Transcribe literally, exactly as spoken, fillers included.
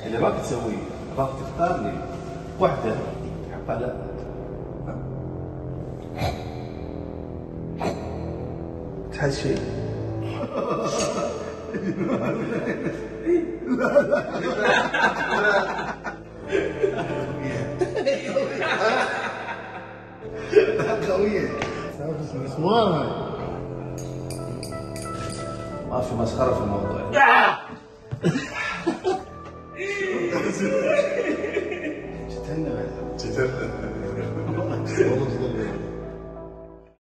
اللي باغي تسوي باغي تختار لي وحده تحطها لا تحس شيء. لا لا قوية. مسمار هاي. ما في مسخرة في الموضوع.